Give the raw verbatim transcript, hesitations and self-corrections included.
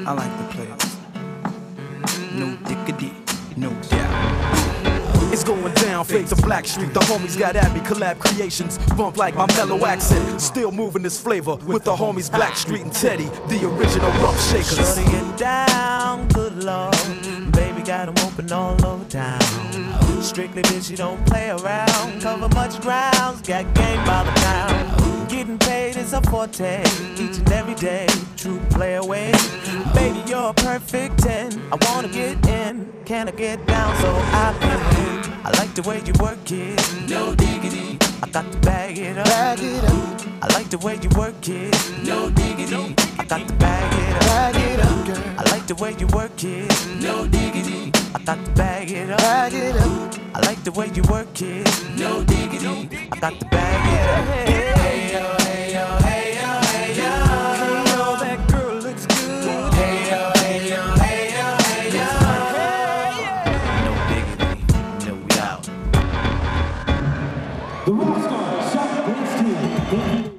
I like the place. No diggity, no doubt. It's going down, fade to Black Street. The homies got at me, collab creations. Bump like my mellow accent. Still moving this flavor with the homies Black Street and Teddy, the original rough shakers. Shorty get down, good lord. Baby got 'em open all over town. Strictly bitch, you don't play around. Cover much grounds, got game by the pound. Getting paid is a forte, each and every day. True play away. Baby, you're a perfect ten. I wanna get in, can I get down so I can win? I like the way you work it, no diggity. I got to bag it up, bag it up. I like the way you work it, no diggity. I got to bag it up, bag it up, girl. I like the way you work it, no diggity. I got to bag it up, bag it up. I like the way you work it, no diggity. I got to bag it up. Hey yo, hey yo, hey yo, hey yo. Hey yo, that girl looks good. Hey yo, hey yo, hey yo, hey yo. No diggity, no doubt. The RockStar Shock RockStar.